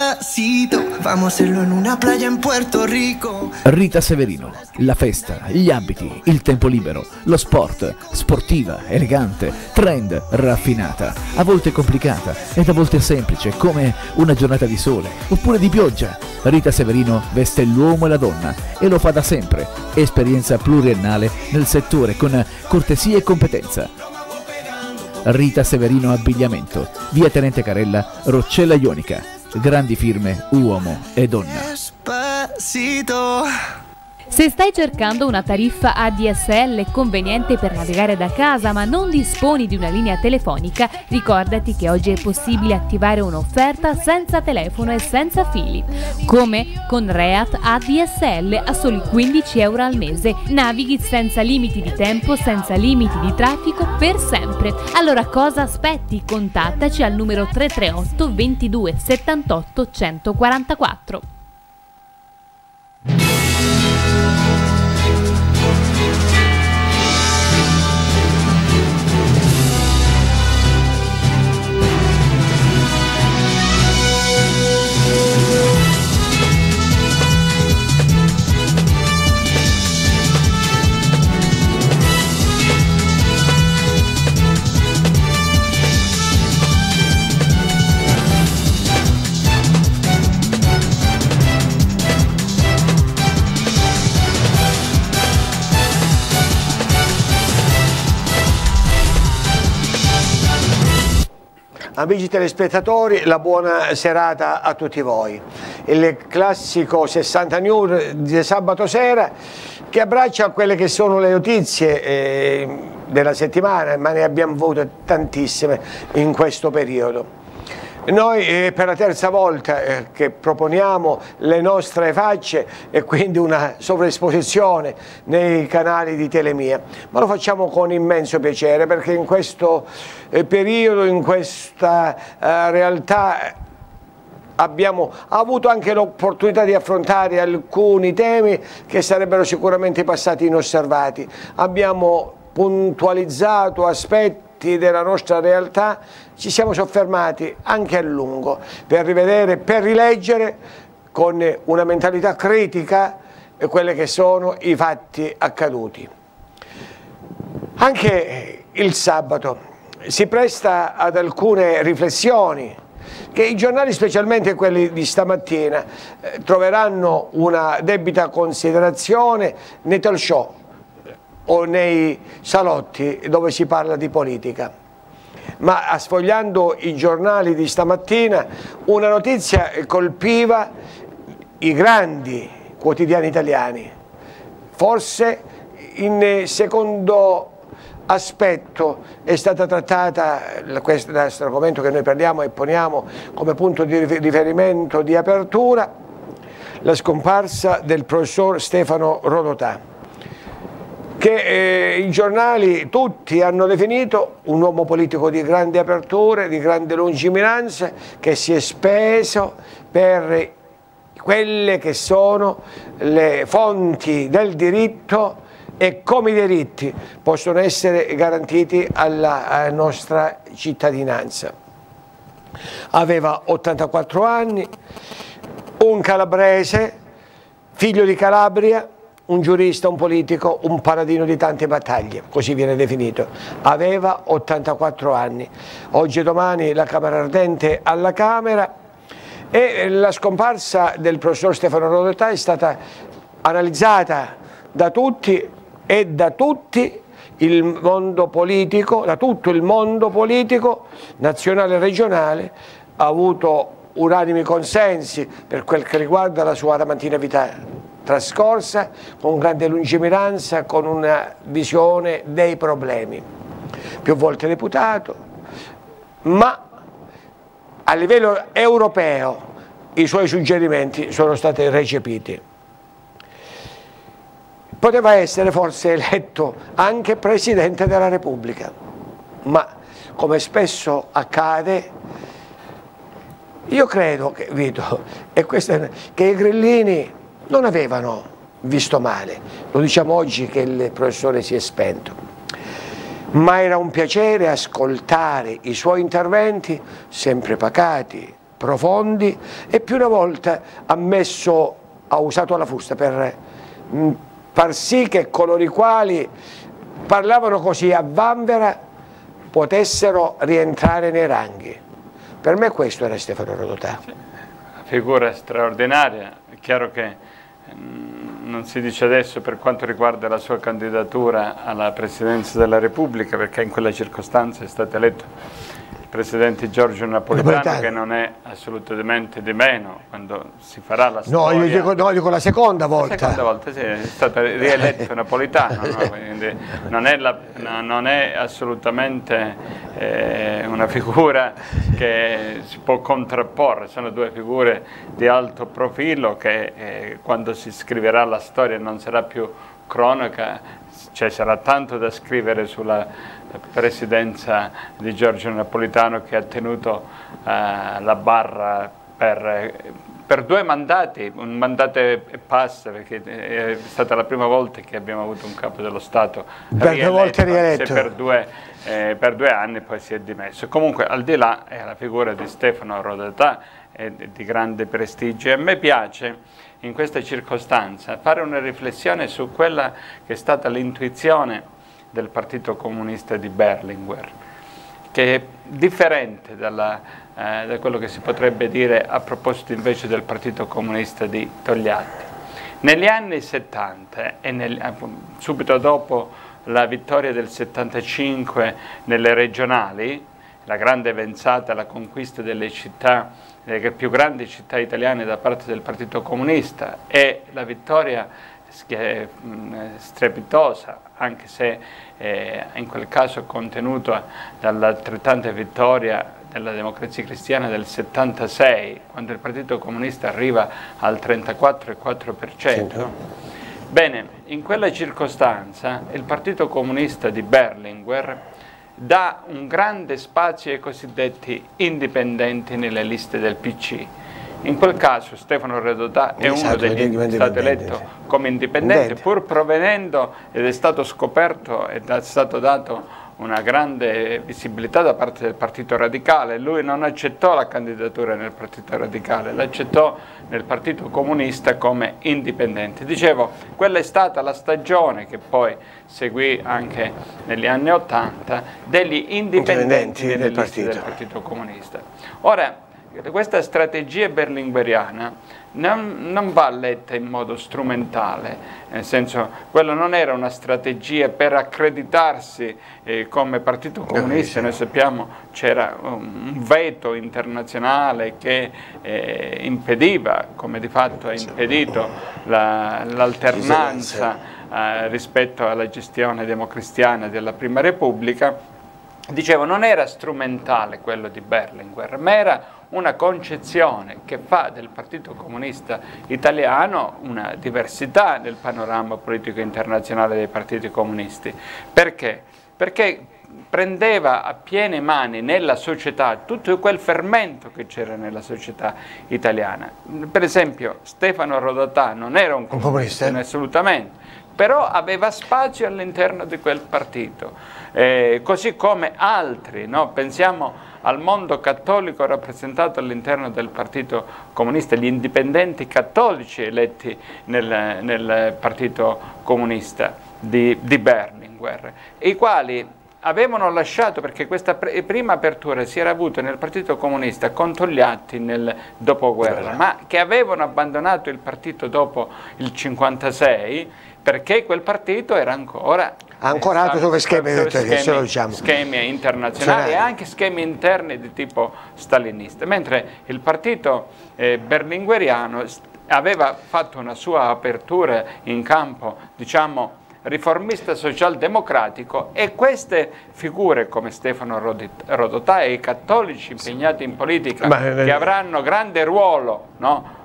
Vamos a hacerlo en una playa en Puerto Rico. Rita Severino, la festa, gli abiti, il tempo libero, lo sport, sportiva, elegante, trend, raffinata, a volte complicata ed a volte semplice come una giornata di sole oppure di pioggia. Rita Severino veste l'uomo e la donna e lo fa da sempre, esperienza pluriennale nel settore con cortesia e competenza. Rita Severino Abbigliamento, via Tenente Carella, Roccella Ionica. Grandi firme, uomo e donna. Se stai cercando una tariffa ADSL conveniente per navigare da casa ma non disponi di una linea telefonica, ricordati che oggi è possibile attivare un'offerta senza telefono e senza fili. Come? Con Reat ADSL a soli 15 euro al mese. Navighi senza limiti di tempo, senza limiti di traffico per sempre. Allora cosa aspetti? Contattaci al numero 338 22 78 144. Amici telespettatori, la buona serata a tutti voi. Il classico 60 News di sabato sera che abbraccia quelle che sono le notizie della settimana, ma ne abbiamo avute tantissime in questo periodo. Noi per la terza volta che proponiamo le nostre facce e quindi una sovraesposizione nei canali di Telemia, ma lo facciamo con immenso piacere perché in questo periodo, in questa realtà abbiamo avuto anche l'opportunità di affrontare alcuni temi che sarebbero sicuramente passati inosservati. Abbiamo puntualizzato aspetti della nostra realtà, ci siamo soffermati anche a lungo per rivedere, per rileggere con una mentalità critica quelli che sono i fatti accaduti. Anche il sabato si presta ad alcune riflessioni che i giornali, specialmente quelli di stamattina, troveranno una debita considerazione nei talk show o nei salotti dove si parla di politica. Ma sfogliando i giornali di stamattina, una notizia colpiva i grandi quotidiani italiani. Forse in secondo aspetto è stata trattata questo argomento che noi prendiamo e poniamo come punto di riferimento di apertura, la scomparsa del professor Stefano Rodotà, che i giornali tutti hanno definito un uomo politico di grande apertura, di grande lungimiranza, che si è speso per quelle che sono le fonti del diritto e come i diritti possono essere garantiti alla nostra cittadinanza. Aveva 84 anni, un calabrese, figlio di Calabria, un giurista, un politico, un paladino di tante battaglie, così viene definito. Aveva 84 anni. Oggi e domani la Camera Ardente alla Camera e la scomparsa del professor Stefano Rodotà è stata analizzata da tutti e da tutti il mondo politico, da tutto il mondo politico nazionale e regionale, ha avuto unanimi consensi per quel che riguarda la sua adamantina vita trascorsa, con grande lungimiranza, con una visione dei problemi. Più volte deputato, ma a livello europeo i suoi suggerimenti sono stati recepiti. Poteva essere forse eletto anche Presidente della Repubblica, ma come spesso accade, io credo che, Vito, che i grillini non avevano visto male, lo diciamo oggi che il professore si è spento, ma era un piacere ascoltare i suoi interventi sempre pacati, profondi, e più una volta ha usato la frusta per far sì che coloro i quali parlavano così a vanvera potessero rientrare nei ranghi. Per me questo era Stefano Rodotà. Sì, una figura straordinaria. È chiaro che non si dice adesso per quanto riguarda la sua candidatura alla Presidenza della Repubblica, perché in quella circostanza è stato eletto il Presidente Giorgio Napolitano, che non è assolutamente di meno quando si farà la storia. No, io dico la seconda volta. La seconda volta, sì, è stato rieletto Napolitano, no? Quindi non è assolutamente una figura che si può contrapporre, sono due figure di alto profilo che quando si scriverà la storia non sarà più cronaca, cioè sarà tanto da scrivere sulla presidenza di Giorgio Napolitano, che ha tenuto la barra per 2 mandati, un mandato e passa, perché è stata la prima volta che abbiamo avuto un capo dello Stato rieletto per 2 anni, poi si è dimesso. Comunque, al di là, è la figura di Stefano Rodotà è di grande prestigio, e a me piace in questa circostanza fare una riflessione su quella che è stata l'intuizione del Partito Comunista di Berlinguer, che è differente da quello che si potrebbe dire a proposito invece del Partito Comunista di Togliatti. Negli anni 70 e subito dopo la vittoria del 75 nelle regionali, la grande avanzata, la conquista delle città, le più grandi città italiane da parte del Partito Comunista, e la vittoria strepitosa, anche se in quel caso contenuta dall'altrettanta vittoria della Democrazia Cristiana del 76, quando il Partito Comunista arriva al 34,4%. Bene, in quella circostanza il Partito Comunista di Berlinguer dà un grande spazio ai cosiddetti indipendenti nelle liste del PC. In quel caso Stefano Rodotà è uno degli è stato eletto come indipendente, pur provenendo, ed è stato scoperto ed è stato dato una grande visibilità da parte del Partito Radicale. Lui non accettò la candidatura nel Partito Radicale, l'accettò nel Partito Comunista come indipendente. Dicevo, quella è stata la stagione che poi seguì anche negli anni '80 degli indipendenti nelle liste del Partito Comunista. Ora, questa strategia berlingueriana non va letta in modo strumentale, nel senso, quella non era una strategia per accreditarsi come Partito Comunista. Noi sappiamo c'era un veto internazionale che impediva, come di fatto ha impedito l'alternanza rispetto alla gestione democristiana della Prima Repubblica. Dicevo, non era strumentale quello di Berlinguer, ma era una concezione che fa del Partito Comunista Italiano una diversità nel panorama politico internazionale dei partiti comunisti. Perché? Perché prendeva a piene mani nella società tutto quel fermento che c'era nella società italiana. Per esempio, Stefano Rodotà non era un comunista, assolutamente, però aveva spazio all'interno di quel partito, così come altri, no? Pensiamo al mondo cattolico rappresentato all'interno del Partito Comunista, gli indipendenti cattolici eletti nel Partito Comunista di Berlinguer, i quali avevano lasciato, perché questa prima apertura si era avuta nel Partito Comunista con Togliatti nel dopoguerra, ma che avevano abbandonato il partito dopo il 56, perché quel partito era ancora ancorato su schemi internazionali e anche schemi interni di tipo stalinista, mentre il partito berlingueriano aveva fatto una sua apertura in campo, diciamo, riformista socialdemocratico, e queste figure come Stefano Rodotà e i cattolici impegnati in politica, che avranno grande ruolo, no?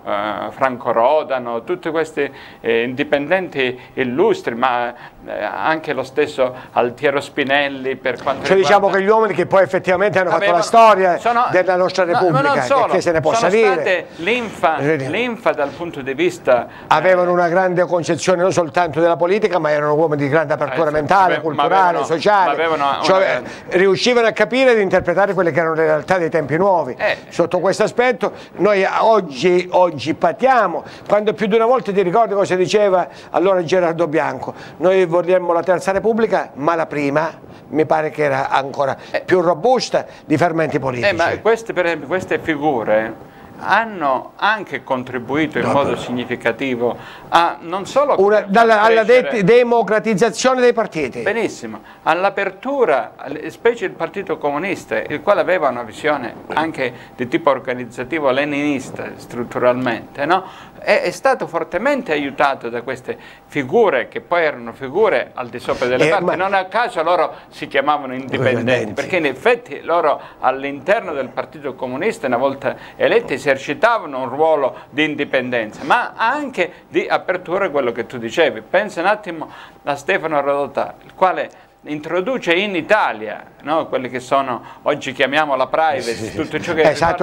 Franco Rodano, tutti questi indipendenti illustri, ma anche lo stesso Altiero Spinelli per quanto riguarda... diciamo che gli uomini che poi effettivamente hanno fatto la storia della nostra Repubblica, che se ne possa dire. L'infa dal punto di vista... Avevano una grande concezione non soltanto della politica, ma erano uomini di grande apertura mentale, culturale, sociale, cioè, riuscivano a capire ed interpretare quelle che erano le realtà dei tempi nuovi. Sotto questo aspetto noi oggi patiamo, quando più di una volta ti ricordi cosa diceva allora Gerardo Bianco: noi vorremmo la Terza Repubblica, ma la prima mi pare che era ancora più robusta di fermenti politici. Ma queste, per esempio, queste figure hanno anche contribuito in modo significativo a non solo alla democratizzazione dei partiti. Benissimo, all'apertura, specie il Partito Comunista, il quale aveva una visione anche di tipo organizzativo leninista strutturalmente, no? È stato fortemente aiutato da queste figure che poi erano figure al di sopra delle parti. Non a caso loro si chiamavano indipendenti, perché in effetti loro all'interno del Partito Comunista, una volta eletti, esercitavano un ruolo di indipendenza, ma anche di apertura, quello che tu dicevi. Pensa un attimo a Stefano Rodotà, il quale introduce in Italia, no, quelli che sono, oggi chiamiamo la privacy, tutto ciò che è stato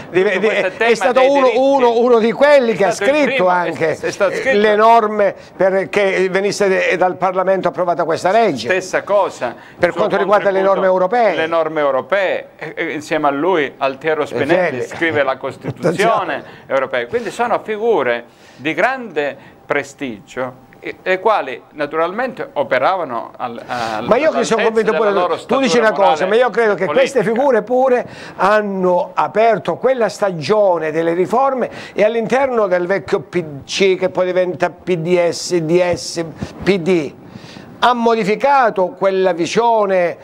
uno di quelli che ha scritto anche le norme perché venisse dal Parlamento approvata questa legge. Stessa cosa per quanto riguarda le norme europee. Le norme europee, insieme a lui Altiero Spinelli scrive la Costituzione europea, quindi sono figure di grande prestigio, le quali naturalmente operavano ma io che sono convinto pure tu dici una cosa, ma io credo che queste figure pure hanno aperto quella stagione delle riforme e all'interno del vecchio PC che poi diventa PDS, DS, PD ha modificato quella visione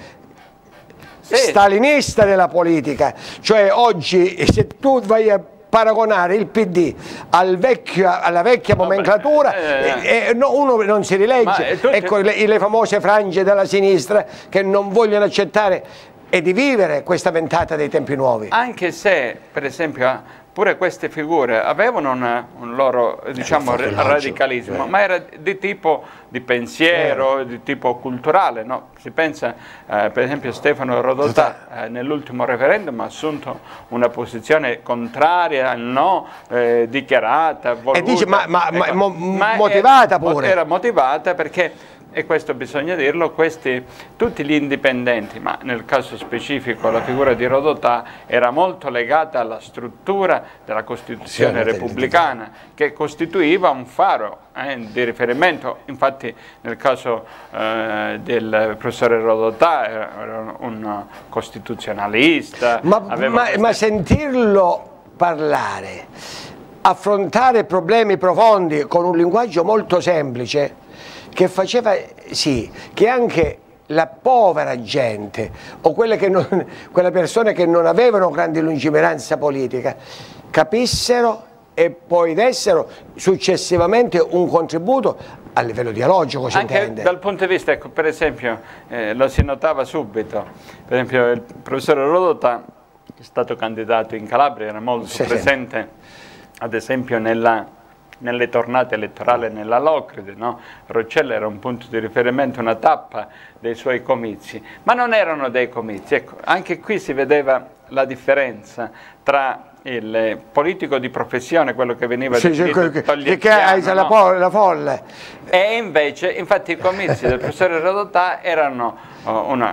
stalinista della politica, cioè oggi se tu vai a paragonare il PD alla vecchia nomenclatura, uno non si rilegge. Ecco le famose frange della sinistra che non vogliono accettare e di vivere questa ventata dei tempi nuovi. Anche se, per esempio, pure queste figure avevano un loro, diciamo, radicalismo, ma era di tipo di pensiero, di tipo culturale, no? Si pensa, per esempio, Stefano Rodotà nell'ultimo referendum ha assunto una posizione contraria al no, dichiarata, voluta, e dice, motivata pure. Era motivata perché, e questo bisogna dirlo, tutti gli indipendenti, ma nel caso specifico la figura di Rodotà era molto legata alla struttura della Costituzione repubblicana, che costituiva un faro di riferimento. Infatti nel caso del professore Rodotà era un costituzionalista. Ma sentirlo parlare, affrontare problemi profondi con un linguaggio molto semplice, che faceva sì che anche la povera gente o quelle persone che non avevano grande lungimiranza politica capissero e poi dessero successivamente un contributo a livello dialogico, si intende. Anche dal punto di vista, ecco, per esempio, lo si notava subito, per esempio il professore Rodotà è stato candidato in Calabria, era molto presente, ad esempio nelle tornate elettorali nella Locride, no? Roccella era un punto di riferimento, una tappa dei suoi comizi, ma non erano dei comizi. Ecco, anche qui si vedeva la differenza tra il politico di professione, quello che veniva definito togliettiano, la folle, e invece, infatti, i comizi del professore Rodotà erano una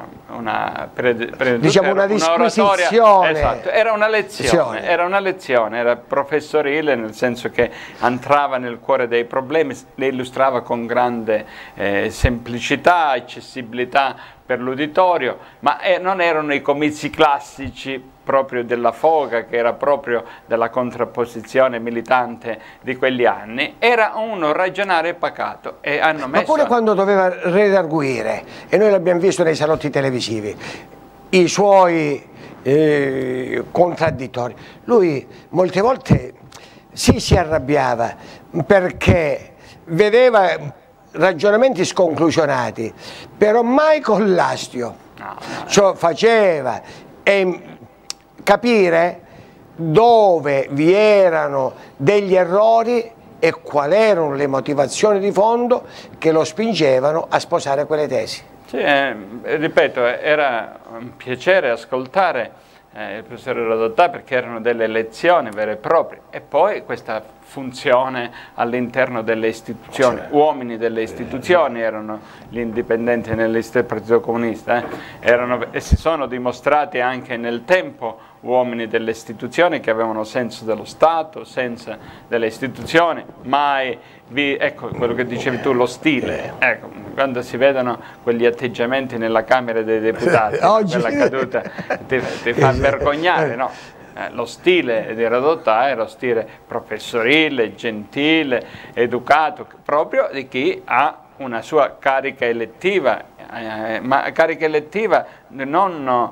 disquisizione, esatto, era una lezione, era professorile, nel senso che entrava nel cuore dei problemi, le illustrava con grande semplicità, accessibilità per l'uditorio, ma non erano i comizi classici proprio della foga, che era proprio della contrapposizione militante di quegli anni. Era uno ragionare pacato e hanno messo... Ma pure quando doveva redarguire, e noi l'abbiamo visto nei salotti televisivi, i suoi contraddittori, lui molte volte si arrabbiava perché vedeva ragionamenti sconclusionati, però mai con l'astio, cioè faceva capire dove vi erano degli errori e quali erano le motivazioni di fondo che lo spingevano a sposare quelle tesi. Sì, ripeto, era un piacere ascoltare il professore Rodotà, perché erano delle lezioni vere e proprie, e poi questa funzione all'interno delle istituzioni, uomini delle istituzioni, erano gli indipendenti nelle liste del Partito Comunista, e si sono dimostrati anche nel tempo uomini delle istituzioni che avevano senso dello Stato, senso delle istituzioni, mai ecco quello che dicevi tu, lo stile, ecco, quando si vedono quegli atteggiamenti nella Camera dei Deputati, quella caduta ti fa vergognare, no? Lo stile di Rodotà è lo stile professorile, gentile, educato, proprio di chi ha una sua carica elettiva, ma carica elettiva non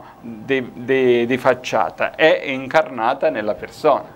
di facciata, è incarnata nella persona.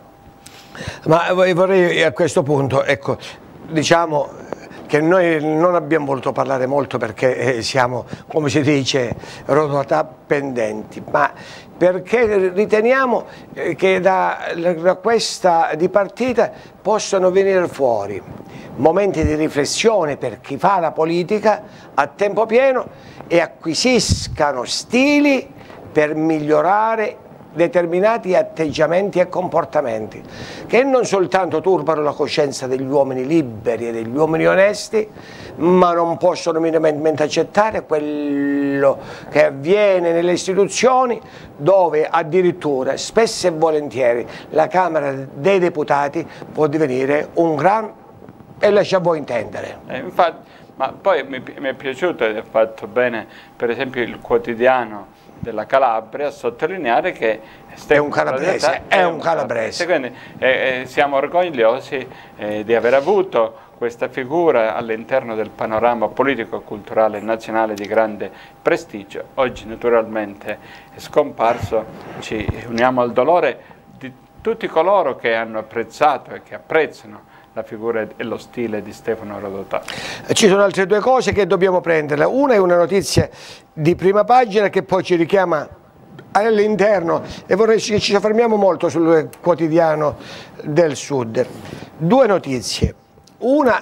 Ma vorrei a questo punto, ecco, diciamo che noi non abbiamo voluto parlare molto perché siamo, come si dice, Rodotà pendenti, ma perché riteniamo che da questa dipartita possano venire fuori momenti di riflessione per chi fa la politica a tempo pieno e acquisiscano stili per migliorare determinati atteggiamenti e comportamenti che non soltanto turbano la coscienza degli uomini liberi e degli uomini onesti, ma non possono minimamente accettare quello che avviene nelle istituzioni, dove addirittura spesso e volentieri la Camera dei Deputati può divenire un gran, e lascia voi intendere. Infatti, ma poi mi è piaciuto ed è fatto bene, per esempio, il quotidiano della Calabria a sottolineare che è un calabrese, quindi siamo orgogliosi di aver avuto questa figura all'interno del panorama politico e culturale nazionale di grande prestigio. Oggi naturalmente è scomparso, ci uniamo al dolore di tutti coloro che hanno apprezzato e che apprezzano la figura e lo stile di Stefano Rodotà. Ci sono altre due cose che dobbiamo prendere. Una è una notizia di prima pagina che poi ci richiama all'interno, e vorrei che ci soffermiamo molto sul quotidiano del Sud. Due notizie. Una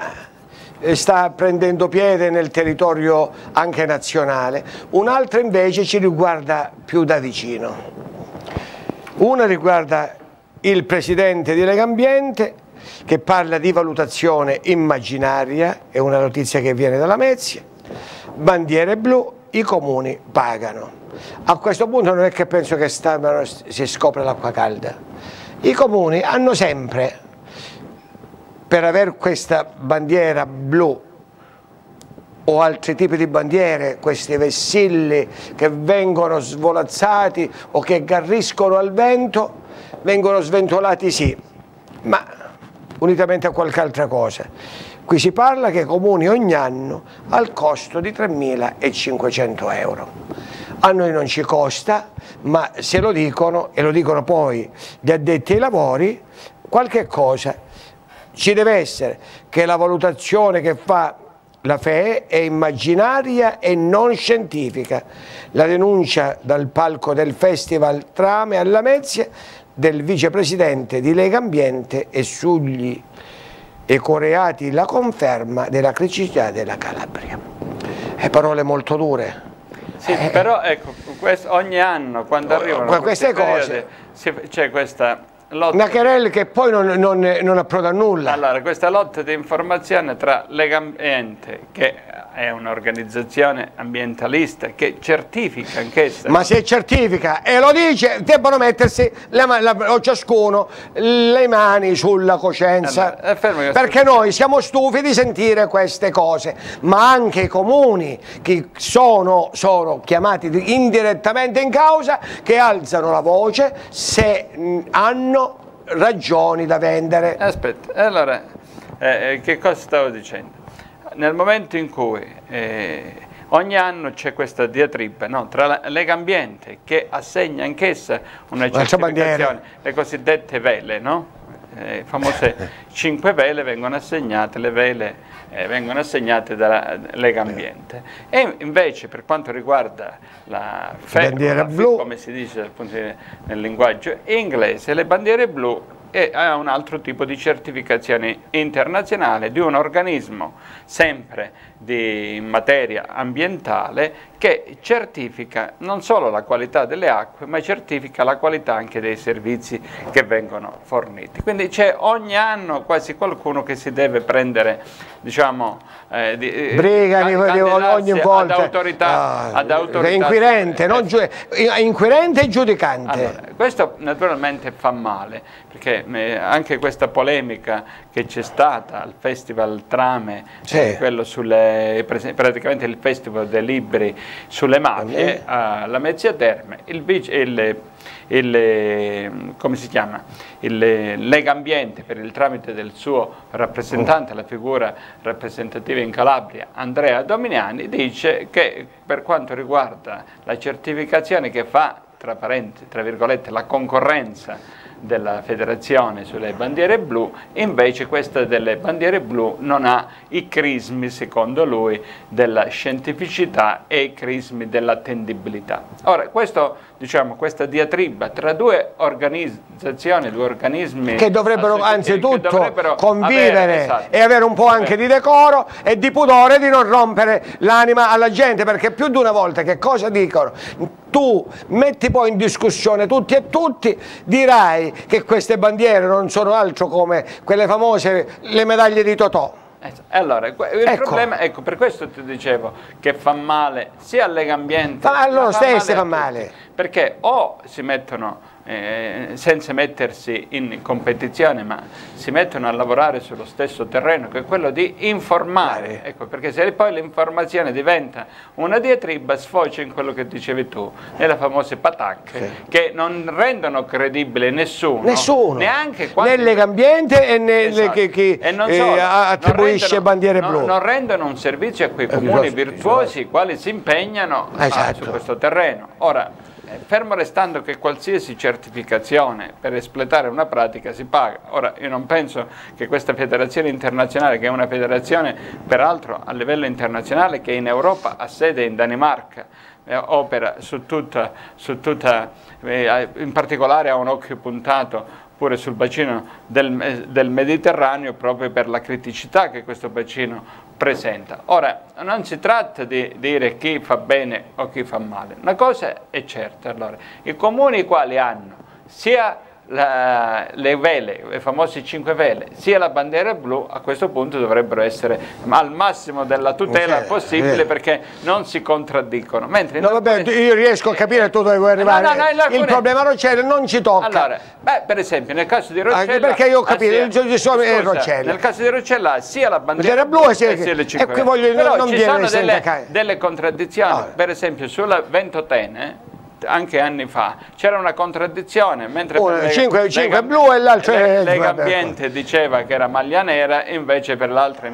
sta prendendo piede nel territorio anche nazionale, un'altra invece ci riguarda più da vicino. Una riguarda il presidente di Legambiente, che parla di valutazione immaginaria, è una notizia che viene dalla Mezia, bandiere blu, i comuni pagano. A questo punto non è che penso che si scopre l'acqua calda. I comuni hanno sempre, per avere questa bandiera blu o altri tipi di bandiere, questi vessilli che vengono svolazzati o che garriscono al vento, vengono sventolati sì, ma unitamente a qualche altra cosa. Qui si parla che i comuni ogni anno al costo di 3.500 euro. A noi non ci costa, ma se lo dicono, e lo dicono poi gli addetti ai lavori, qualche cosa ci deve essere, che la valutazione che fa la FEE è immaginaria e non scientifica. La denuncia dal palco del Festival Trame alla Mezia del vicepresidente di Legambiente e sugli ecoreati la conferma della criticità della Calabria. Parole molto dure. Sì, però ecco, ogni anno quando arrivano queste cose c'è questa lotta. Una querela che poi non approda a nulla. Allora, questa lotta di informazione tra Legambiente, che è un'organizzazione ambientalista che certifica anch'essa. Ma se certifica e lo dice, debbono mettersi ciascuno le mani sulla coscienza, allora, perché noi siamo stufi di sentire queste cose, ma anche i comuni che sono chiamati indirettamente in causa, che alzano la voce se hanno ragioni da vendere. Aspetta, allora, che cosa stavo dicendo? Nel momento in cui ogni anno c'è questa diatriba, no, tra Legambiente, che assegna anch'essa una certificazione, le cosiddette vele, no? famose 5 vele vengono assegnate, le vele vengono assegnate dalla Lega Ambiente. E invece per quanto riguarda la bandiera blu, come si dice appunto nel linguaggio inglese, le bandiere blu ha un altro tipo di certificazione internazionale di un organismo sempre in materia ambientale che certifica non solo la qualità delle acque, ma certifica la qualità anche dei servizi che vengono forniti. Quindi c'è ogni anno quasi qualcuno che si deve prendere, diciamo, ogni volta ad autorità inquirente, inquirente e giudicante. Allora, questo naturalmente fa male, perché anche questa polemica che c'è stata al Festival Trame, quello praticamente il Festival dei libri sulle mafie, alla Mezzia Terme, come si chiama? Il Lega Ambiente, per il tramite del suo rappresentante, la figura rappresentativa in Calabria, Andrea Dominiani, dice che per quanto riguarda la certificazione che fa, tra virgolette, la concorrenza della federazione sulle bandiere blu, invece questa delle bandiere blu non ha i crismi, secondo lui, della scientificità e i crismi dell'attendibilità. Ora, questa diatriba tra due organizzazioni, due organismi che dovrebbero anzitutto convivere e avere un po' anche di decoro e di pudore, di non rompere l'anima alla gente, perché più di una volta che cosa dicono? Tu metti poi in discussione tutti e tutti, dirai che queste bandiere non sono altro come quelle famose, le medaglie di Totò. Allora, il problema, ecco, per questo ti dicevo che fa male sia a Lega Ambiente, ma a loro stessi fa male, perché o si mettono senza mettersi in competizione, ma si mettono a lavorare sullo stesso terreno, che è quello di informare, ecco, perché se poi l'informazione diventa una diatriba, sfocia in quello che dicevi tu, nelle famose patacche, che non rendono credibile nessuno, neanche né Lega Ambiente e né chi attribuisce bandiere blu. Non rendono un servizio a quei comuni virtuosi i quali si impegnano su questo terreno. Ora, fermo restando che qualsiasi certificazione per espletare una pratica si paga. Ora, io non penso che questa federazione internazionale, che è una federazione peraltro a livello internazionale, che in Europa ha sede in Danimarca, opera in particolare ha un occhio puntato pure sul bacino del Mediterraneo, proprio per la criticità che questo bacino presenta. Ora, non si tratta di dire chi fa bene o chi fa male. Una cosa è certa, allora, i comuni i quali hanno sia le vele, le famose 5 vele, sia la bandiera blu, a questo punto dovrebbero essere al massimo della tutela possibile, perché non si contraddicono. Mentre io riesco a capire tu dove vuoi arrivare. Il problema Roccella non ci tocca. Allora, per esempio, nel caso di Roccella, anche perché io ho capito, nel caso di Roccella sia la bandiera blu sia le 5 vele. Però ci sono delle contraddizioni, per esempio sulla Ventotene, anche anni fa c'era una contraddizione, mentre per 5 blu e l'altro Lega Ambiente diceva che era maglia nera, invece per l'altra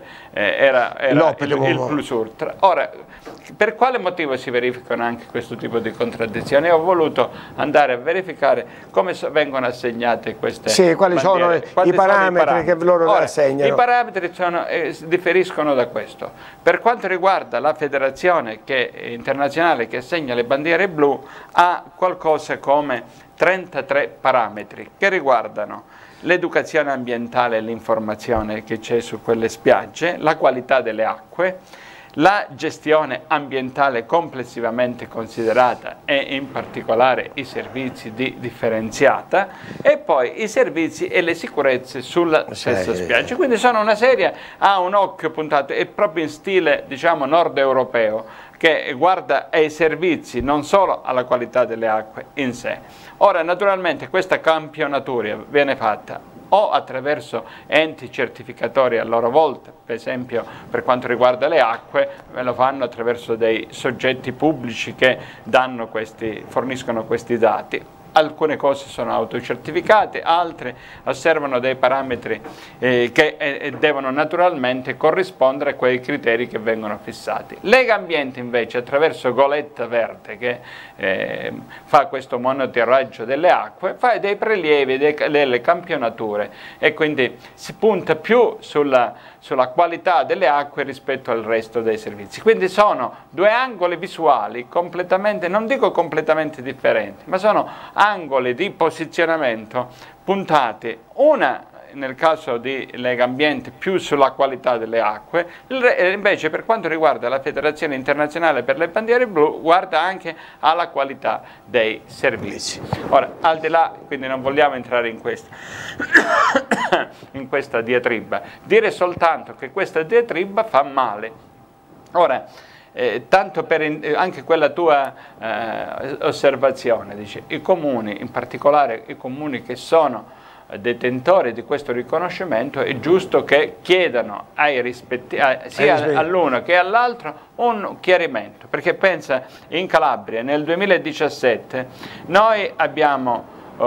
era il plus ultra. Ora, per quale motivo si verificano anche questo tipo di contraddizioni? Ho voluto andare a verificare come vengono assegnate queste quali sono i parametri che loro assegnano. I parametri differiscono da questo. Per quanto riguarda la federazione internazionale che assegna le bandiere blu, ha qualcosa come 33 parametri che riguardano l'educazione ambientale e l'informazione che c'è su quelle spiagge, la qualità delle acque, la gestione ambientale complessivamente considerata e in particolare i servizi di differenziata, e poi i servizi e le sicurezze sulla stessa spiaggia. Quindi sono una serie, ha un occhio puntato, è proprio in stile, diciamo, nord europeo, che guarda ai servizi, non solo alla qualità delle acque in sé. Ora, naturalmente, questa campionatura viene fatta o attraverso enti certificatori a loro volta, per esempio per quanto riguarda le acque, lo fanno attraverso dei soggetti pubblici che forniscono questi dati, alcune cose sono autocertificate, altre osservano dei parametri che devono naturalmente corrispondere a quei criteri che vengono fissati. Legambiente invece, attraverso Goletta Verde, che fa questo monitoraggio delle acque, fa dei prelievi, delle campionature, e quindi si punta più sulla qualità delle acque rispetto al resto dei servizi. Quindi sono due angoli visuali completamente, non dico completamente differenti, ma sono angoli di posizionamento puntati, una nel caso di Legambiente più sulla qualità delle acque, invece per quanto riguarda la Federazione Internazionale per le Bandiere Blu guarda anche alla qualità dei servizi. Ora, al di là, quindi non vogliamo entrare in questa diatriba, dire soltanto che questa diatriba fa male. Ora, tanto per anche quella tua osservazione, dice, i comuni, in particolare i comuni che sono detentori di questo riconoscimento, è giusto che chiedano sia all'uno che all'altro un chiarimento, perché pensa, in Calabria nel 2017 noi abbiamo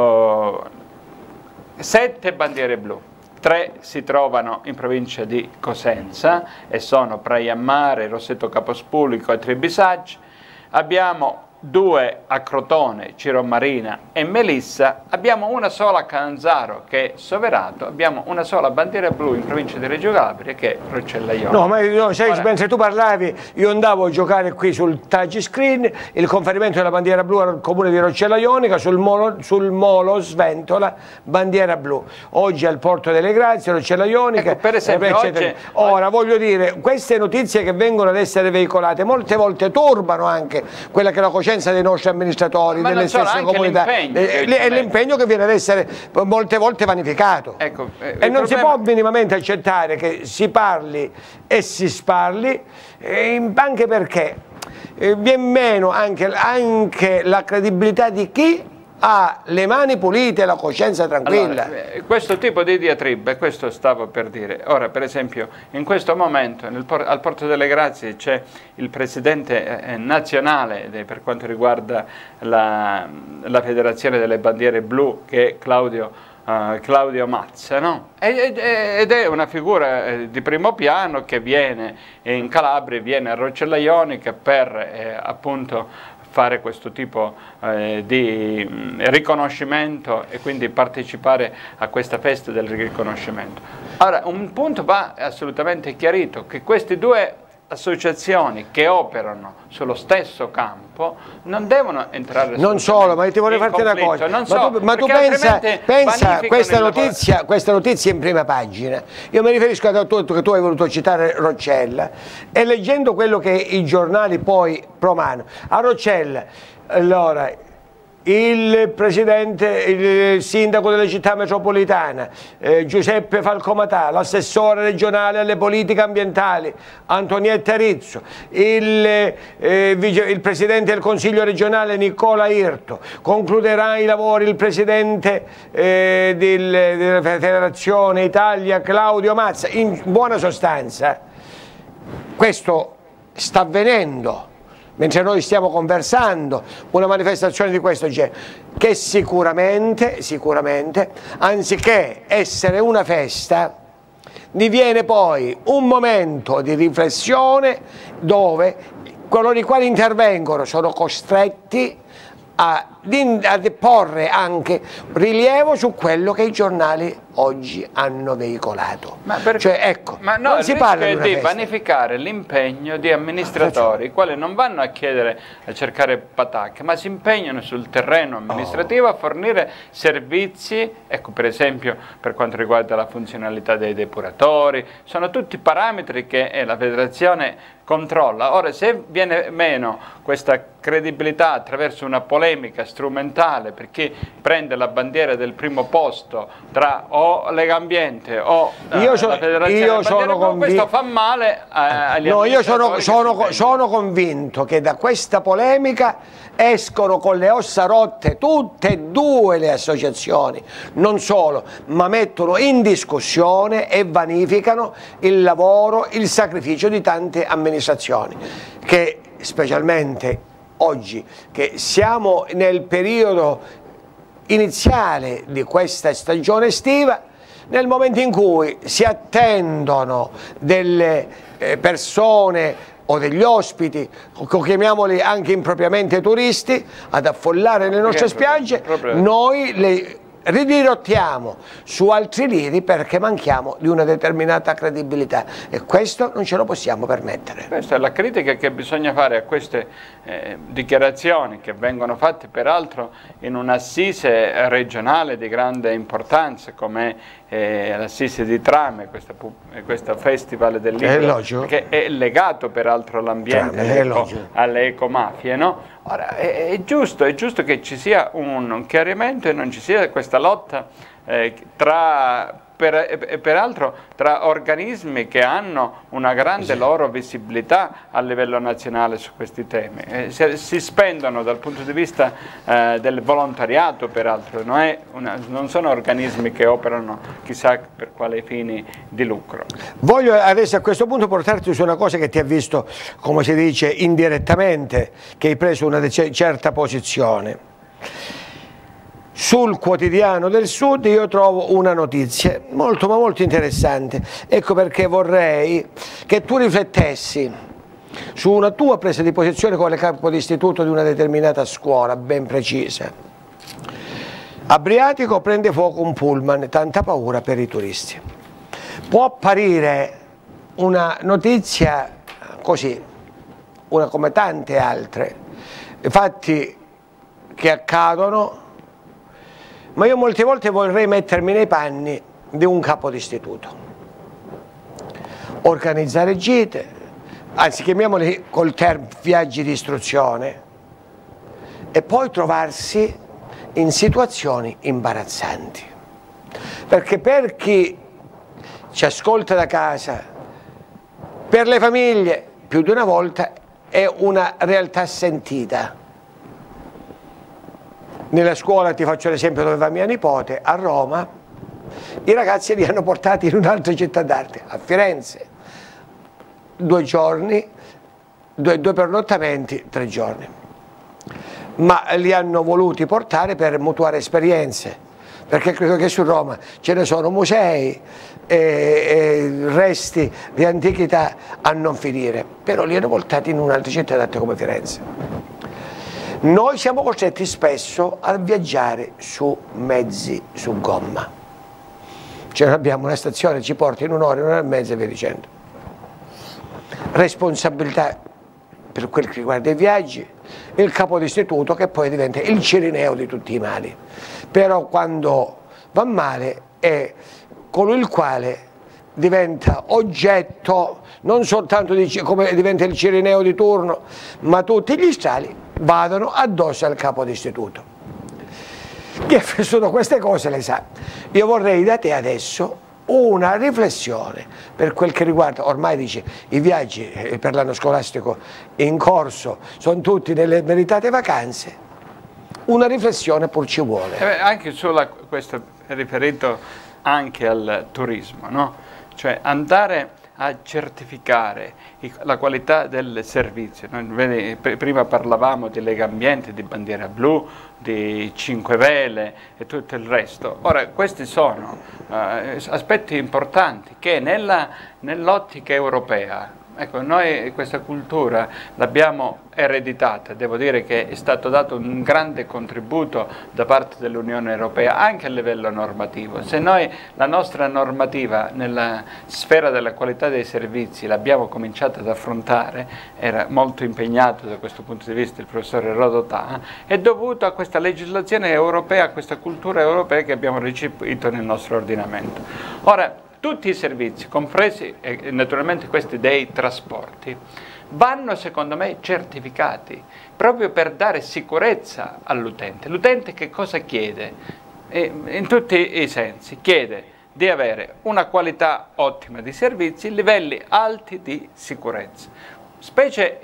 7 bandiere blu, 3 si trovano in provincia di Cosenza e sono Praia Mare, Roseto Capospulico e Tribisacci, abbiamo 2 a Crotone, Ciro Marina e Melissa, abbiamo una sola a Canzaro che è Soverato, abbiamo una sola bandiera blu in provincia di Reggio Calabria che è Roccella Ionica. No, ma mentre tu parlavi io andavo a giocare qui sul touchscreen, il conferimento della bandiera blu al comune di Roccella Ionica, sul molo Sventola, bandiera blu. Oggi al Porto delle Grazie, Roccella Ionica, ecco, per esempio, ora voglio dire, queste notizie che vengono ad essere veicolate molte volte turbano anche quella che è la coscienza dei nostri amministratori, delle stesse comunità, e l'impegno che viene ad essere molte volte vanificato. Ecco, e non si può minimamente accettare che si parli e si sparli, anche perché viene meno anche la credibilità di chi ha le mani pulite e la coscienza tranquilla. Allora, questo tipo di diatribe, questo stavo per dire. Ora, per esempio, in questo momento al Porto delle Grazie c'è il presidente nazionale per quanto riguarda la Federazione delle Bandiere Blu, che è Claudio Mazza, no? Ed è una figura di primo piano che viene in Calabria, viene a Roccella Ionica per appunto fare questo tipo di riconoscimento e quindi partecipare a questa festa del riconoscimento. Ora, un punto va assolutamente chiarito, che queste due associazioni che operano sullo stesso campo non devono entrare non solo, ma ti vorrei farti una cosa, ma tu pensa questa notizia in prima pagina, io mi riferisco a tu che tu hai voluto citare Roccella, e leggendo quello che i giornali poi promanano a Roccella, allora il sindaco della città metropolitana, Giuseppe Falcomatà, l'assessore regionale alle politiche ambientali, Antonietta Rizzo, il presidente del consiglio regionale Nicola Irto, concluderà i lavori il presidente della Federazione Italia Claudio Mazza. In buona sostanza, questo sta avvenendo mentre noi stiamo conversando, una manifestazione di questo genere, che sicuramente, anziché essere una festa, diviene poi un momento di riflessione dove coloro i quali intervengono sono costretti a porre anche rilievo su quello che i giornali oggi hanno veicolato. Ma no, non si parla di vanificare l'impegno di amministratori, i quali non vanno a chiedere, a cercare patacche, ma si impegnano sul terreno amministrativo a fornire servizi, ecco, per esempio per quanto riguarda la funzionalità dei depuratori, sono tutti parametri che la federazione controlla. Ora, se viene meno questa credibilità attraverso una polemica strumentale per chi prende la bandiera del primo posto tra o Legambiente o la federazione, questo fa male agli amministratori. Io sono convinto che da questa polemica escono con le ossa rotte tutte e due le associazioni, non solo, ma mettono in discussione e vanificano il lavoro, il sacrificio di tante amministrazioni, che specialmente oggi che siamo nel periodo iniziale di questa stagione estiva, nel momento in cui si attendono delle persone o degli ospiti, chiamiamoli anche impropriamente turisti, ad affollare le nostre spiagge, noi le ridirottiamo su altri lidi perché manchiamo di una determinata credibilità, e questo non ce lo possiamo permettere. Questa è la critica che bisogna fare a queste dichiarazioni che vengono fatte peraltro in un'assise regionale di grande importanza come l'assise di Trame, questo festival del libro che è legato peraltro all'ambiente, alle ecomafie, no? Ora, è giusto che ci sia un chiarimento e non ci sia questa lotta peraltro tra organismi che hanno una grande loro visibilità a livello nazionale su questi temi. Si spendono dal punto di vista del volontariato, peraltro, non sono organismi che operano chissà per quali fini di lucro. Voglio adesso a questo punto portarti su una cosa che ti ha visto, come si dice, indirettamente, che hai preso una certa posizione. Sul Quotidiano del Sud io trovo una notizia molto ma molto interessante, ecco perché vorrei che tu riflettessi su una tua presa di posizione come capo di istituto di una determinata scuola ben precisa. Adriatico prende fuoco un pullman, tanta paura per i turisti. Può apparire una notizia così, una come tante altre, fatti che accadono, ma io molte volte vorrei mettermi nei panni di un capo d'istituto. Organizzare gite, anzi chiamiamoli col termine viaggi di istruzione, e poi trovarsi in situazioni imbarazzanti. Perché per chi ci ascolta da casa, per le famiglie, più di una volta è una realtà sentita. Nella scuola, ti faccio l'esempio dove va mia nipote, a Roma, i ragazzi li hanno portati in un'altra città d'arte, a Firenze, 2 giorni, due pernottamenti, 3 giorni. Ma li hanno voluti portare per mutuare esperienze, perché credo che su Roma ce ne sono musei e resti di antichità a non finire, però li hanno portati in un'altra città d'arte come Firenze. Noi siamo costretti spesso a viaggiare su mezzi su gomma, cioè abbiamo una stazione, ci porta in un'ora e mezza e via dicendo. Responsabilità per quel che riguarda i viaggi, il capo d'istituto che poi diventa il cirineo di tutti i mali, però quando va male è colui il quale diventa oggetto non soltanto come diventa il cirineo di turno, ma tutti gli strali vadano addosso al capo d'istituto. Chi ha vissuto queste cose le sa. Io vorrei da te adesso una riflessione per quel che riguarda, ormai dice, i viaggi per l'anno scolastico in corso sono tutti nelle meritate vacanze, una riflessione pur ci vuole. Anche questo è riferito anche al turismo, no? Cioè andare a certificare la qualità del servizio. Vedi, prima parlavamo di Legambiente, di Bandiera Blu, di 5 Vele e tutto il resto. Ora, questi sono aspetti importanti che nell'ottica europea, ecco, noi questa cultura l'abbiamo ereditata, devo dire che è stato dato un grande contributo da parte dell'Unione Europea anche a livello normativo. Se noi la nostra normativa nella sfera della qualità dei servizi l'abbiamo cominciato ad affrontare, era molto impegnato da questo punto di vista il professore Rodotà, è dovuto a questa legislazione europea, a questa cultura europea che abbiamo recepito nel nostro ordinamento. Ora, tutti i servizi, compresi naturalmente questi dei trasporti, vanno secondo me certificati proprio per dare sicurezza all'utente. L'utente che cosa chiede? In tutti i sensi chiede di avere una qualità ottima di servizi, livelli alti di sicurezza, specie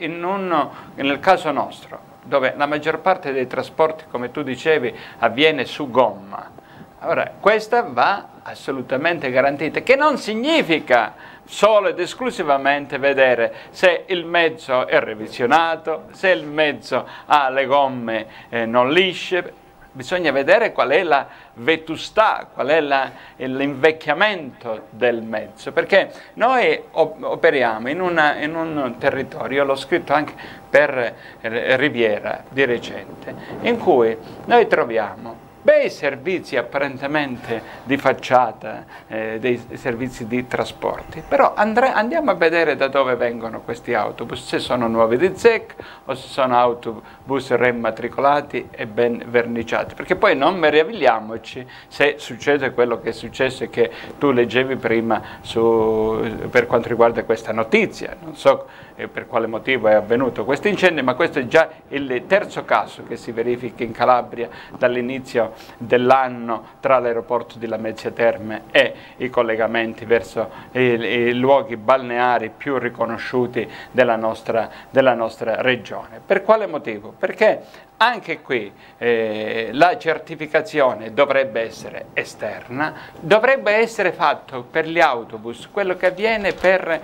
nel caso nostro, dove la maggior parte dei trasporti, come tu dicevi, avviene su gomma. Ora, questa va assolutamente garantita, che non significa solo ed esclusivamente vedere se il mezzo è revisionato, se il mezzo ha le gomme non lisce. bisogna vedere qual è la vetustà, qual è l'invecchiamento del mezzo, perché noi operiamo in un territorio, l'ho scritto anche per Riviera di recente, in cui noi troviamo bei servizi apparentemente di facciata, dei servizi di trasporti, però andiamo a vedere da dove vengono questi autobus, se sono nuovi di zecca o se sono autobus reimmatricolati e ben verniciati, perché poi non meravigliamoci se succede quello che è successo e che tu leggevi prima per quanto riguarda questa notizia. Non so per quale motivo è avvenuto questo incendio, ma questo è già il terzo caso che si verifica in Calabria dall'inizio dell'anno tra l'aeroporto di Lamezia Terme e i collegamenti verso i luoghi balneari più riconosciuti della nostra regione. Per quale motivo? Perché anche qui la certificazione dovrebbe essere esterna, dovrebbe essere fatto per gli autobus quello che avviene per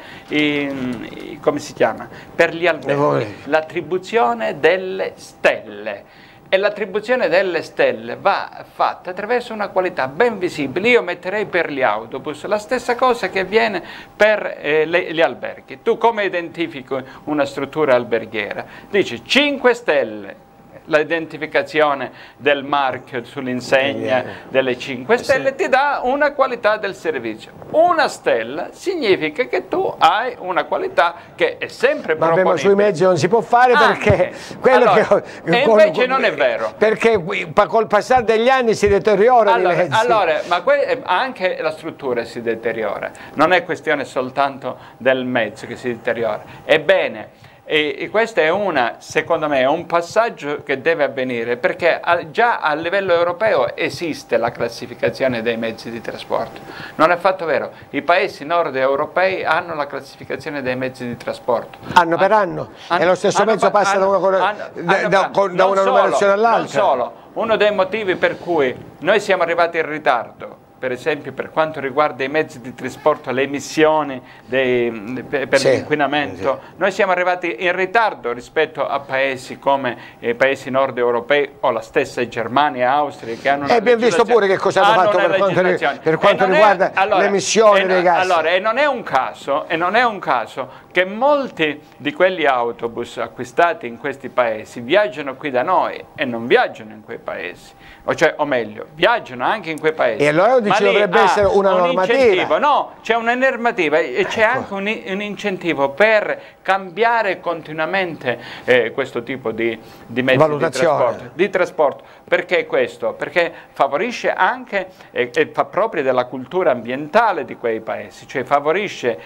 come si chiama? Per gli alberghi, l'attribuzione delle stelle. E l'attribuzione delle stelle va fatta attraverso una qualità ben visibile. Io metterei per gli autobus la stessa cosa che avviene per gli alberghi. Tu come identifichi una struttura alberghiera? Dici 5 stelle. L'identificazione del marchio sull'insegna delle 5 stelle ti dà una qualità del servizio. Una stella significa che tu hai una qualità che è sempre proponibile. Ma sui mezzi non si può fare perché quello allora, e invece non è vero. Perché col passare degli anni si deteriorano i mezzi. Allora, ma anche la struttura si deteriora. Non è questione soltanto del mezzo che si deteriora. Ebbene, e questo è secondo me, è un passaggio che deve avvenire, perché già a livello europeo esiste la classificazione dei mezzi di trasporto. Non è fatto vero, i paesi nord europei hanno la classificazione dei mezzi di trasporto. Anno per anno, e lo stesso mezzo passa da una numerazione all'altra. Non solo, uno dei motivi per cui noi siamo arrivati in ritardo, per esempio per quanto riguarda i mezzi di trasporto, le emissioni per l'inquinamento, noi siamo arrivati in ritardo rispetto a paesi come i paesi nord europei o la stessa Germania e Austria, che hanno una abbiamo visto pure che cosa hanno fatto per quanto riguarda le emissioni dei gas. Allora, e non è un caso che molti di quegli autobus acquistati in questi paesi viaggiano qui da noi e non viaggiano in quei paesi, o meglio, viaggiano anche in quei paesi. E allora ci dovrebbe essere una normativa. No, c'è una normativa e c'è anche un incentivo per cambiare continuamente questo tipo di mezzi di trasporto. Perché questo? Perché favorisce anche e fa proprio della cultura ambientale di quei paesi, cioè favorisce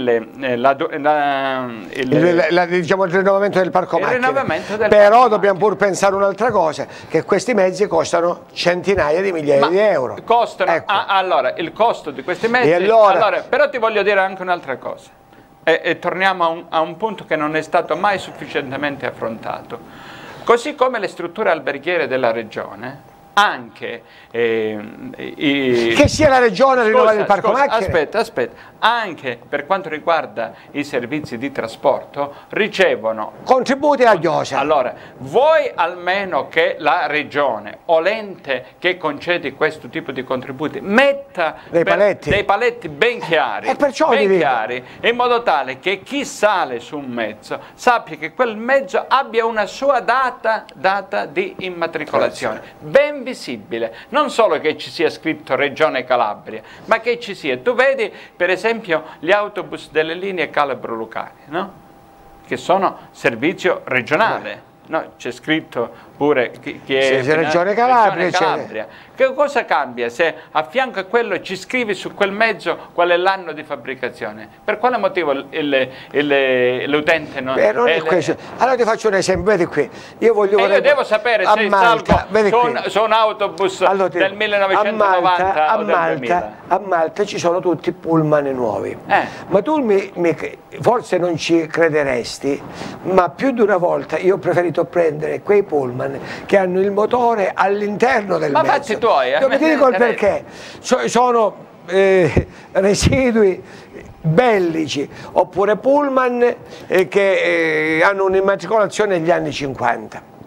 diciamo, il rinnovamento del parco macchine. Però dobbiamo pur pensare un'altra cosa, che questi mezzi costano centinaia di migliaia di euro. Costano, ecco. Allora, il costo di questi mezzi, però ti voglio dire anche un'altra cosa, e torniamo a un punto che non è stato mai sufficientemente affrontato. Così come le strutture alberghiere della regione, anche che sia la regione a rinnovare il parco macchine. Aspetta, anche per quanto riguarda i servizi di trasporto ricevono contributi agli OSA. Allora, vuoi almeno che la regione o l'ente che concede questo tipo di contributi metta dei paletti ben chiari, in modo tale che chi sale su un mezzo sappia che quel mezzo abbia una sua data di immatricolazione ben visibile, non solo che ci sia scritto Regione Calabria, ma che ci sia. Tu vedi per esempio gli autobus delle linee Calabro-Lucani, no? Che sono servizio regionale, no? C'è scritto pure chi è Regione Calabria. Che cosa cambia se a fianco a quello ci scrivi su quel mezzo qual è l'anno di fabbricazione? Per quale motivo l'utente non è questo? Allora ti faccio un esempio, vedi qui. Io devo sapere se salgo su un autobus del 1990 o del 2000. A Malta ci sono tutti pullman nuovi. Ma tu forse non ci crederesti, ma più di una volta io ho preferito prendere quei pullman che hanno il motore all'interno del mezzo. Ma fatti tuoi, Io ti dico il perché. Sono residui bellici, oppure pullman che hanno un'immatricolazione negli anni 50.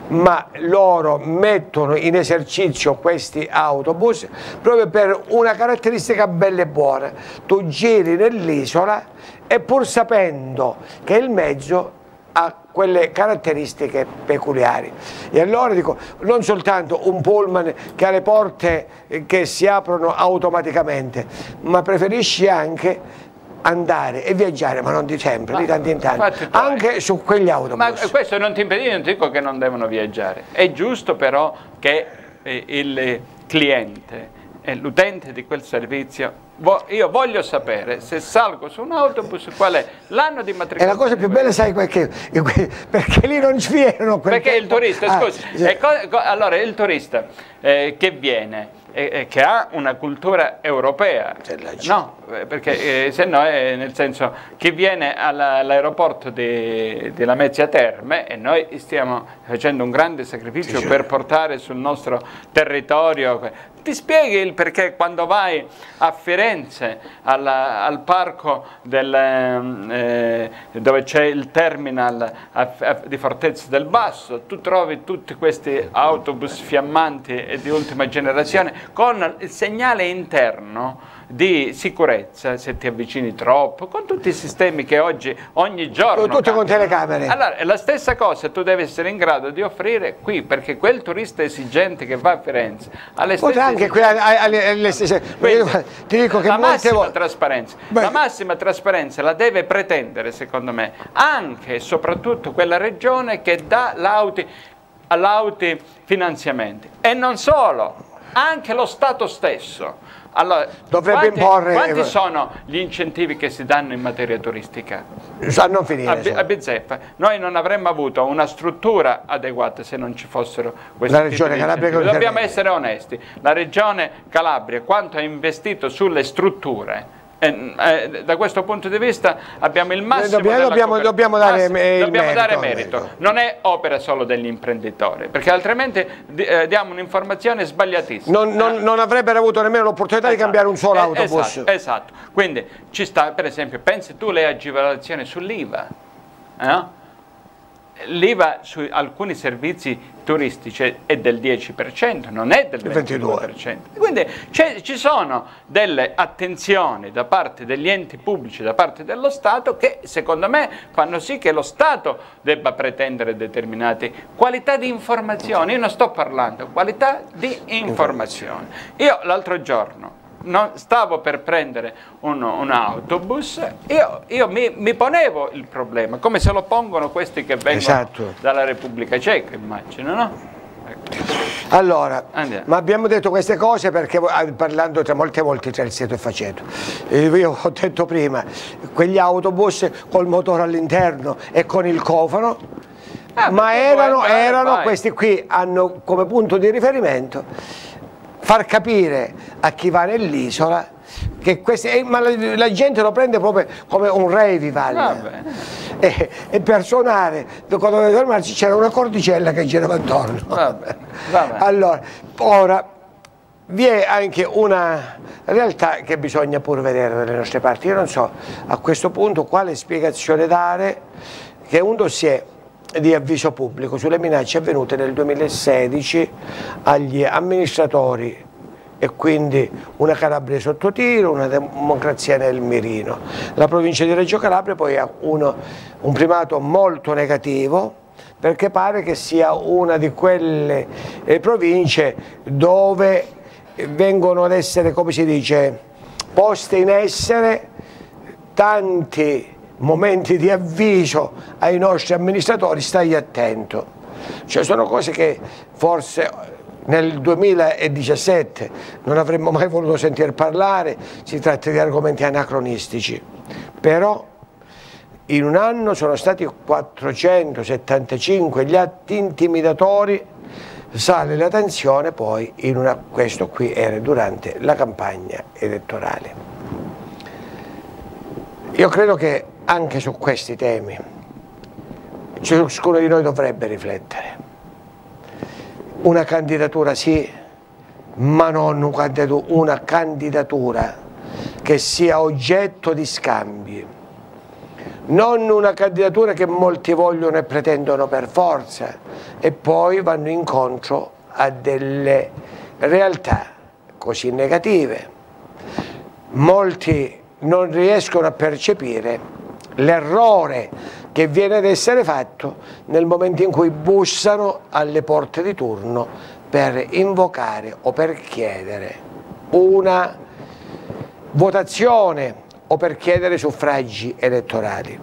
ma loro mettono in esercizio questi autobus proprio per una caratteristica bella e buona. Tu giri nell'isola e pur sapendo che il mezzo ha quelle caratteristiche peculiari. E allora dico, non soltanto un pullman che ha le porte che si aprono automaticamente, ma preferisci anche andare e viaggiare, ma non di sempre, di tanto in tanto, anche su quegli autobus. Ma questo non ti impedisce, non dico che non devono viaggiare. È giusto però che il cliente e l'utente di quel servizio, io voglio sapere se salgo su un autobus qual è l'anno di matricolazione. E la cosa più bella sai perché lì non ci viene. Perché il turista, scusi, allora il turista che viene, che ha una cultura europea, no, perché se no nel senso che viene all'aeroporto di Lamezia Terme e noi stiamo facendo un grande sacrificio per portare sul nostro territorio. Ti spieghi il perché quando vai a Firenze al parco dove c'è il terminal di Fortezza del Basso, tu trovi tutti questi autobus fiammanti e di ultima generazione con il segnale interno di sicurezza se ti avvicini troppo, con tutti i sistemi che oggi ogni giorno tutti con telecamere. Allora è la stessa cosa, tu devi essere in grado di offrire qui, perché quel turista esigente che va a Firenze ha le stesse anche qui alle stesse. Quindi, ti dico che la massima trasparenza la deve pretendere, secondo me, anche e soprattutto quella regione che dà l'autofinanziamenti, e non solo, anche lo Stato stesso. Allora, dovrebbe imporre. Quanti sono gli incentivi che si danno in materia turistica? A non finire. A bizzeffa. Noi non avremmo avuto una struttura adeguata se non ci fossero questi tipi di incentivi. Dobbiamo essere onesti. La Regione Calabria quanto ha investito sulle strutture? Da questo punto di vista abbiamo il massimo dobbiamo dare merito. Non è opera solo degli imprenditori, perché altrimenti diamo un'informazione sbagliatissima. Non avrebbero avuto nemmeno l'opportunità di cambiare un solo autobus. Esatto, quindi ci sta, per esempio, pensi tu le agevolazioni sull'IVA, no? L'IVA su alcuni servizi turistici è del 10%, non è del 22%. Quindi ci sono delle attenzioni da parte degli enti pubblici, da parte dello Stato, che secondo me fanno sì che lo Stato debba pretendere determinate qualità di informazioni. Io non sto parlando qualità di informazioni. Io l'altro giorno stavo per prendere un autobus, io mi ponevo il problema, come se lo pongono questi che vengono dalla Repubblica Ceca, immagino, no? Ecco. Allora, ma abbiamo detto queste cose perché parlando molte volte tra il sieto e il faceto, io ho detto prima, quegli autobus col motore all'interno e con il cofano, ma erano questi qui, hanno come punto di riferimento far capire a chi va nell'isola che ma la gente lo prende proprio come un revival. E per suonare, quando doveva fermarsi c'era una cordicella che girava attorno. Allora, ora vi è anche una realtà che bisogna pur vedere dalle nostre parti. Io non so a questo punto quale spiegazione dare, che un dossier di avviso pubblico sulle minacce avvenute nel 2016 agli amministratori, e quindi una Calabria sotto tiro, una democrazia nel mirino. La provincia di Reggio Calabria poi ha un primato molto negativo, perché pare che sia una di quelle province dove vengono ad essere, come si dice, poste in essere tanti momenti di avviso ai nostri amministratori: stai attento. Cioè sono cose che forse nel 2017 non avremmo mai voluto sentir parlare, si tratta di argomenti anacronistici, però in un anno sono stati 475 gli atti intimidatori, sale la tensione poi questo qui era durante la campagna elettorale. Io credo che anche su questi temi ciascuno di noi dovrebbe riflettere. Una candidatura sì, ma non una candidatura che sia oggetto di scambi, non una candidatura che molti vogliono e pretendono per forza, e poi vanno incontro a delle realtà così negative. Molti non riescono a percepire l'errore che viene ad essere fatto nel momento in cui bussano alle porte di turno per invocare o per chiedere una votazione o per chiedere suffragi elettorali.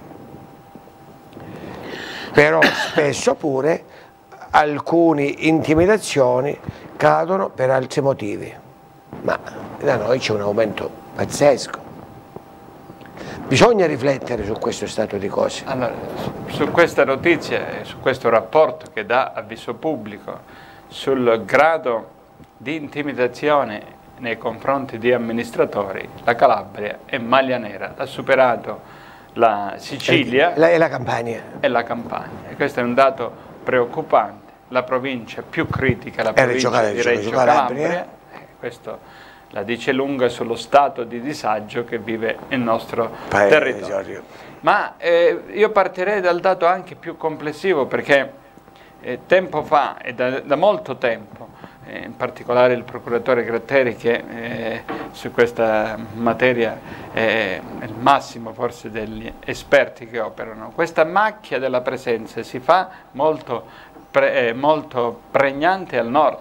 Però spesso pure alcune intimidazioni cadono per altri motivi, ma da noi c'è un aumento pazzesco. Bisogna riflettere su questo stato di cose. Allora, su questa notizia e su questo rapporto che dà Avviso Pubblico sul grado di intimidazione nei confronti di amministratori, la Calabria è maglia nera, ha superato la Sicilia e la Campania. E questo è un dato preoccupante. La provincia più critica è la provincia di Reggio Calabria, questo la dice lunga sullo stato di disagio che vive il nostro territorio. Ma io partirei dal dato anche più complessivo, perché tempo fa, e da molto tempo, in particolare il procuratore Gratteri, che su questa materia è il massimo forse degli esperti che operano, questa macchia della presenza si fa molto pregnante al nord.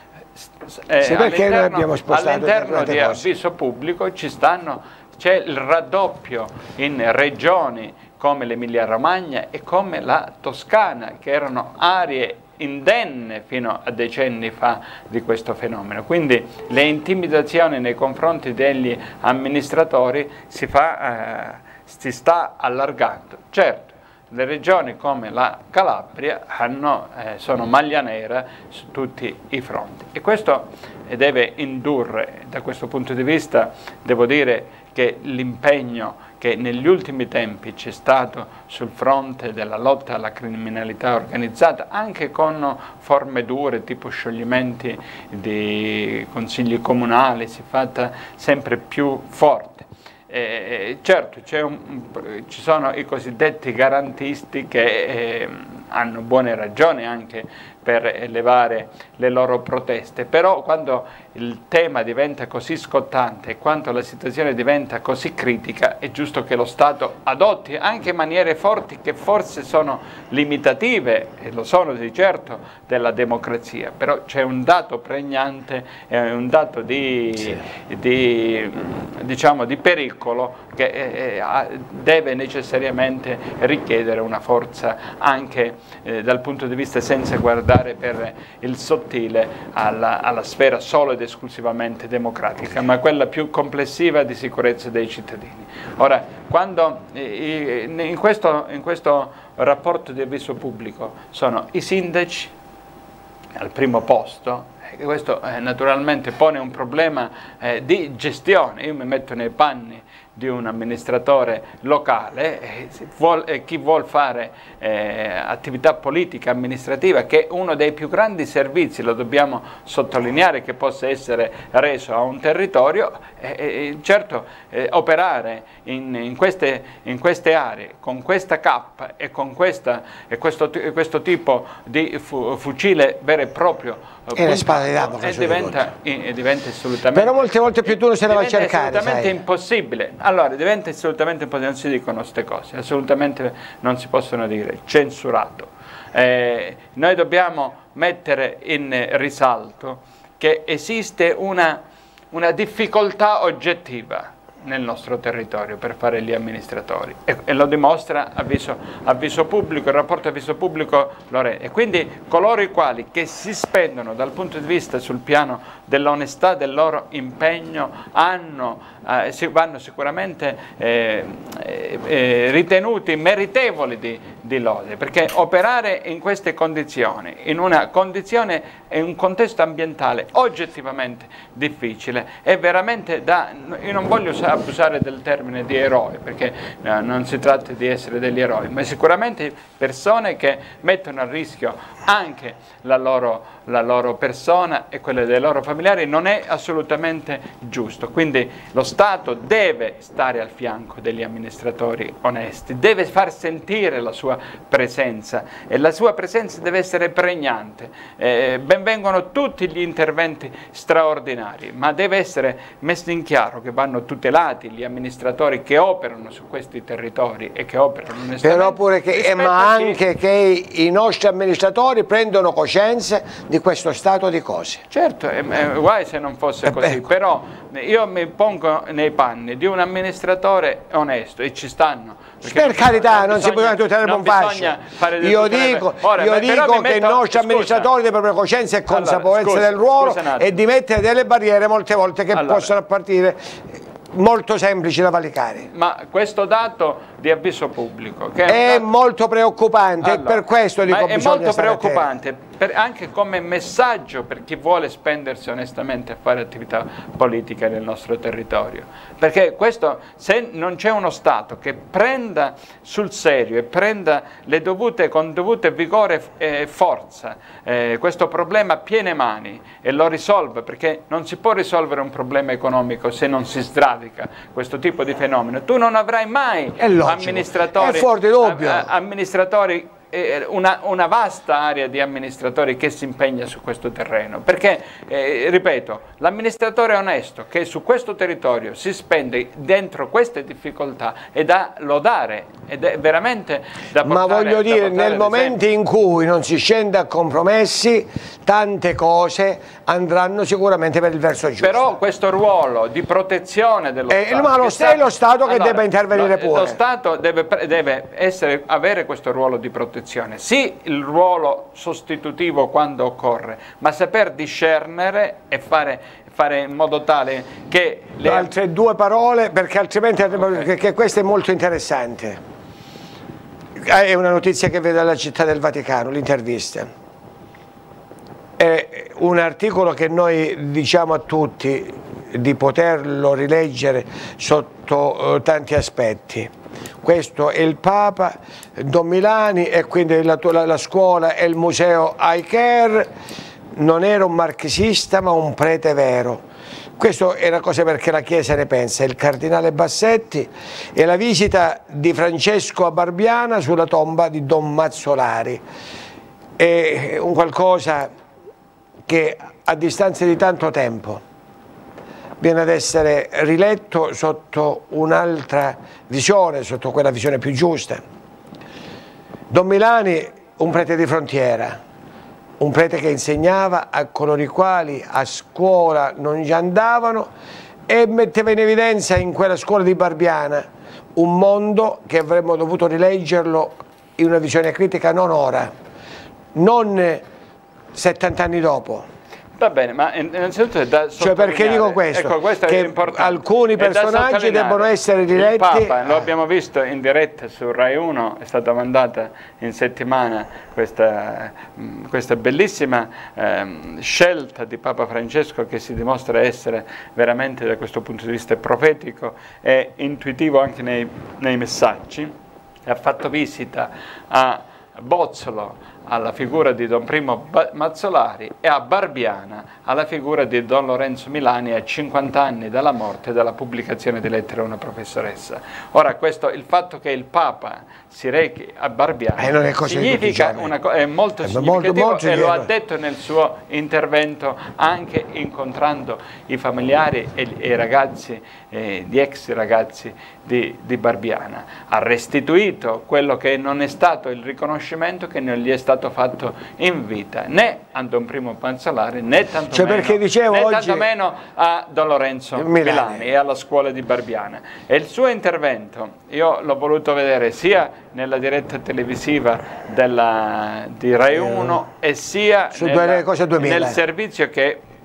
All'interno di Avviso Pubblico c'è il raddoppio in regioni come l'Emilia Romagna e come la Toscana, che erano aree indenne fino a decenni fa di questo fenomeno. Quindi le intimidazioni nei confronti degli amministratori si sta allargando. Certo, le regioni come la Calabria sono maglia nera su tutti i fronti, e questo deve indurre, da questo punto di vista devo dire che l'impegno che negli ultimi tempi c'è stato sul fronte della lotta alla criminalità organizzata, anche con forme dure tipo scioglimenti di consigli comunali, si è fatta sempre più forte. Certo, ci sono i cosiddetti garantisti che hanno buone ragioni anche per elevare le loro proteste, però quando il tema diventa così scottante e quando la situazione diventa così critica, è giusto che lo Stato adotti anche maniere forti che forse sono limitative, e lo sono di certo, della democrazia, però c'è un dato pregnante, un dato diciamo, di pericolo che deve necessariamente richiedere una forza anche dal punto di vista, senza guardare per il sottile alla sfera solo ed esclusivamente democratica, ma quella più complessiva di sicurezza dei cittadini. Ora, quando in questo rapporto di Avviso Pubblico sono i sindaci al primo posto, questo naturalmente pone un problema di gestione. Io mi metto nei panni di un amministratore locale, chi vuol fare attività politica, amministrativa, che è uno dei più grandi servizi, lo dobbiamo sottolineare, che possa essere reso a un territorio, certo operare in queste aree con questa cappa e con questo tipo di fucile vero e proprio, e la spada di Damocle, diventa assolutamente, però molte volte più tu se la va a cercare, assolutamente impossibile. Allora diventa assolutamente impossibile, non si dicono queste cose, assolutamente non si possono dire, censurato. Noi dobbiamo mettere in risalto che esiste una difficoltà oggettiva nel nostro territorio per fare gli amministratori, e lo dimostra Avviso Pubblico, il rapporto Avviso Pubblico lo rende. E quindi coloro i quali che si spendono dal punto di vista sul piano dell'onestà del loro impegno vanno sicuramente ritenuti meritevoli di lode, perché operare in queste condizioni, in un contesto ambientale oggettivamente difficile, è veramente io non voglio abusare del termine di eroi, perché non si tratta di essere degli eroi, ma sicuramente persone che mettono a rischio anche la loro persona e quelle dei loro familiari. Non è assolutamente giusto, quindi lo Stato deve stare al fianco degli amministratori onesti, deve far sentire la sua presenza, e la sua presenza deve essere pregnante. Benvengono tutti gli interventi straordinari, ma deve essere messo in chiaro che vanno tutelati gli amministratori che operano su questi territori e che operano onestamente. Però pure ma anche che i nostri amministratori prendono coscienza di questo stato di cose. Certo, guai se non fosse così, però io mi pongo nei panni di un amministratore onesto, e ci stanno. Per carità, non si può tutelare un fascio. Io dico che i nostri amministratori devono avere coscienza e consapevolezza del ruolo e di mettere delle barriere molte volte che possono apparire molto semplici da valicare. Ma questo dato di avviso pubblico che è molto preoccupante, e per questo dico è molto preoccupante anche come messaggio per chi vuole spendersi onestamente a fare attività politica nel nostro territorio, perché questo, se non c'è uno Stato che prenda sul serio e prenda con dovute vigore e forza questo problema a piene mani e lo risolve, perché non si può risolvere un problema economico se non si sradica questo tipo di fenomeno. Tu non avrai mai amministratori, una vasta area di amministratori che si impegna su questo terreno, perché ripeto, l'amministratore onesto che su questo territorio si spende dentro queste difficoltà è da lodare, ed è veramente da portare. Ma voglio dire, nel momento in cui non si scende a compromessi, tante cose andranno sicuramente per il verso giusto. Però questo ruolo di protezione dello Stato, ma è lo Stato che deve intervenire pure. Lo Stato deve avere questo ruolo di protezione. Sì, il ruolo sostitutivo quando occorre, ma saper discernere e fare in modo tale che altre due parole, perché altrimenti perché questo è molto interessante. È una notizia che vedo dalla Città del Vaticano, l'intervista. È un articolo che noi diciamo a tutti di poterlo rileggere sotto tanti aspetti. Questo è il Papa Don Milani, e quindi la scuola e il museo iCare. Non era un marxista ma un prete vero. Questo è una cosa perché la Chiesa ne pensa. Il cardinale Bassetti e la visita di Francesco a Barbiana sulla tomba di Don Mazzolari. È un qualcosa che a distanza di tanto tempo viene ad essere riletto sotto un'altra visione, sotto quella visione più giusta. Don Milani, un prete di frontiera, un prete che insegnava a coloro i quali a scuola non già andavano, e metteva in evidenza in quella scuola di Barbiana un mondo che avremmo dovuto rileggerlo in una visione critica non ora, non 70 anni dopo. Va bene, ma innanzitutto è da sottolineare, perché dico questo? Ecco, questo che è importante. Alcuni personaggi debbono essere riletti. Il Papa, lo abbiamo visto in diretta su Rai 1, è stata mandata in settimana questa bellissima scelta di Papa Francesco, che si dimostra essere veramente da questo punto di vista profetico e intuitivo anche nei messaggi. Ha fatto visita a Bozzolo alla figura di Don Primo Mazzolari e a Barbiana alla figura di Don Lorenzo Milani a 50 anni dalla morte e dalla pubblicazione di lettere a una professoressa. Ora, il fatto che il Papa si rechi a Barbiana non è significa è molto significativo, molto e lo ha detto nel suo intervento, anche incontrando i familiari e i ragazzi, gli ex ragazzi di Barbiana. Ha restituito quello che non è stato il riconoscimento che non gli è stato fatto in vita, né a Don Primo Mazzolari, né tantomeno a Don Lorenzo Milani e alla scuola di Barbiana. E il suo intervento io l'ho voluto vedere sia nella diretta televisiva di Rai 1 e sia nel servizio che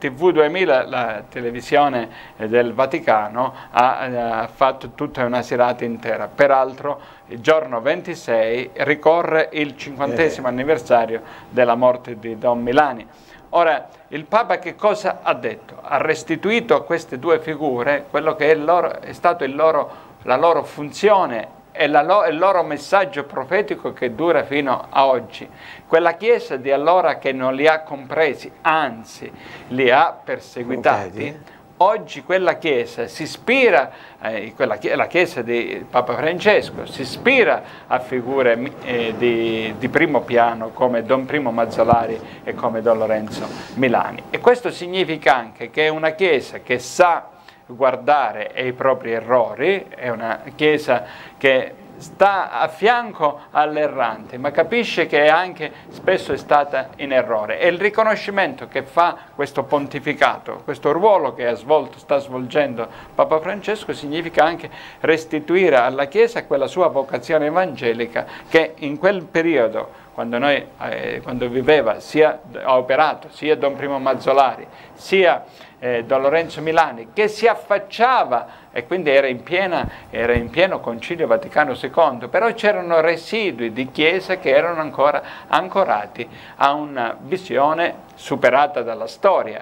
TV 2000, la televisione del Vaticano, ha fatto tutta una serata intera. Peraltro il giorno 26 ricorre il 50° anniversario della morte di Don Milani. Ora, il Papa che cosa ha detto? Ha restituito a queste due figure quello che è stato la loro funzione e il loro messaggio profetico che dura fino a oggi. Quella Chiesa di allora che non li ha compresi, anzi li ha perseguitati, oggi quella Chiesa si ispira, la Chiesa di Papa Francesco, si ispira a figure di primo piano come Don Primo Mazzolari e come Don Lorenzo Milani. E questo significa anche che è una Chiesa che sa guardare ai propri errori, è una Chiesa che sta a fianco all'errante, ma capisce che anche spesso è stata in errore. E il riconoscimento che fa questo pontificato, questo ruolo che sta svolgendo Papa Francesco, significa anche restituire alla Chiesa quella sua vocazione evangelica che in quel periodo, quando viveva, ha operato sia Don Primo Mazzolari, sia Don Lorenzo Milani, che si affacciava, e quindi era in pieno Concilio Vaticano II, però c'erano residui di Chiesa che erano ancora ancorati a una visione superata dalla storia.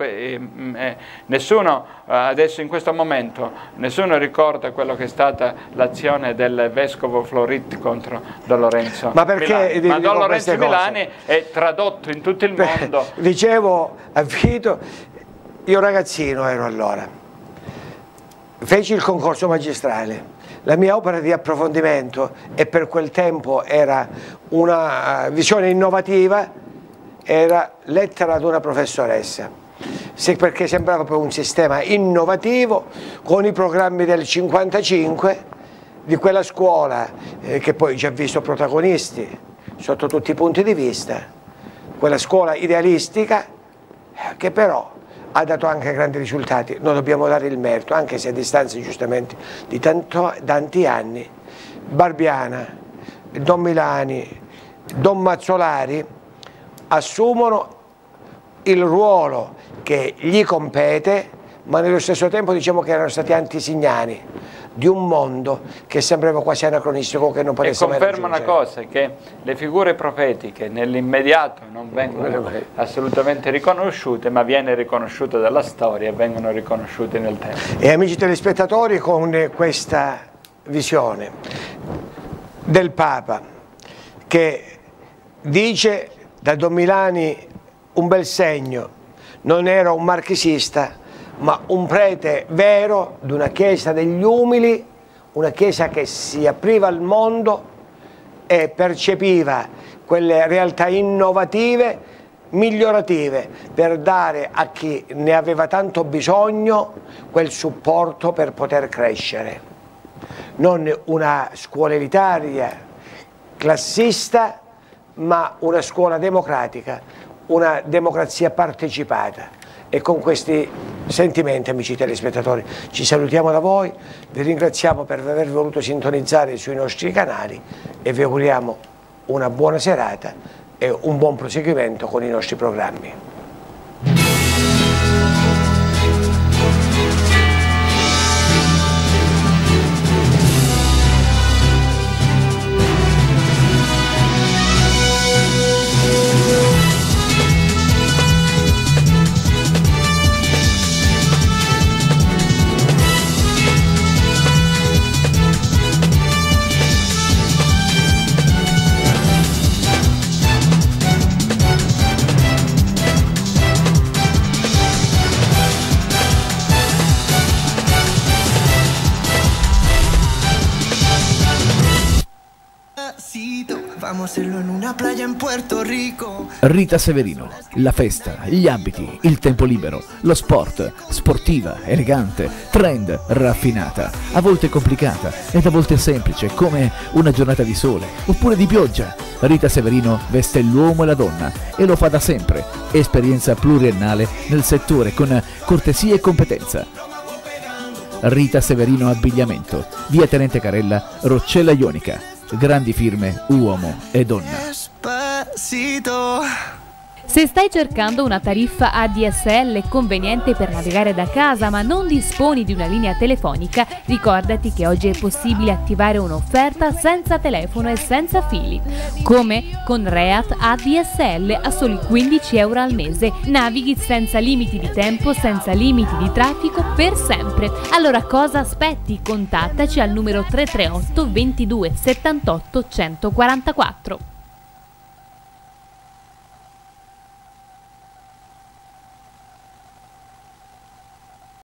Nessuno adesso in questo momento ricorda quello che è stata l'azione del vescovo Florit contro Don Lorenzo Milani. Ma Don Lorenzo Milani è tradotto in tutto il mondo. Dicevo a Vito, io ragazzino ero allora, feci il concorso magistrale, la mia opera di approfondimento, e per quel tempo era una visione innovativa, era Lettera ad una professoressa, perché sembrava proprio un sistema innovativo con i programmi del 55 di quella scuola che poi ci ha visto protagonisti sotto tutti i punti di vista, quella scuola idealistica che però ha dato anche grandi risultati. Noi dobbiamo dare il merito, anche se a distanza giustamente di tanti anni. Barbiana, Don Milani, Don Mazzolari assumono il ruolo che gli compete, ma nello stesso tempo diciamo che erano stati antisignani di un mondo che sembrava quasi anacronistico, che non potesse mai raggiungere. E conferma una cosa, che le figure profetiche nell'immediato non vengono assolutamente riconosciute, ma viene riconosciuta dalla storia e vengono riconosciute nel tempo. E amici telespettatori, con questa visione del Papa che dice da Don Milani un bel segno, non era un marxista, ma un prete vero di una Chiesa degli umili, una Chiesa che si apriva al mondo e percepiva quelle realtà innovative, migliorative, per dare a chi ne aveva tanto bisogno quel supporto per poter crescere. Non una scuola elitaria, classista, ma una scuola democratica, una democrazia partecipata. E con questi sentimenti, amici telespettatori, ci salutiamo da voi, vi ringraziamo per aver voluto sintonizzare sui nostri canali e vi auguriamo una buona serata e un buon proseguimento con i nostri programmi. Vamos a hacerlo en una playa en Puerto Rico. Rita Severino, la festa, gli abiti, il tempo libero, lo sport, sportiva, elegante, trend, raffinata, a volte complicata ed a volte semplice, come una giornata di sole oppure di pioggia. Rita Severino veste l'uomo e la donna e lo fa da sempre. Esperienza pluriennale nel settore con cortesia e competenza. Rita Severino Abbigliamento, via Tenente Carella, Roccella Ionica. Grandi firme, uomo e donna. Despacito. Se stai cercando una tariffa ADSL conveniente per navigare da casa ma non disponi di una linea telefonica, ricordati che oggi è possibile attivare un'offerta senza telefono e senza fili. Come? Con Reat ADSL a soli 15 euro al mese. Navighi senza limiti di tempo, senza limiti di traffico per sempre. Allora cosa aspetti? Contattaci al numero 338 22 78 144.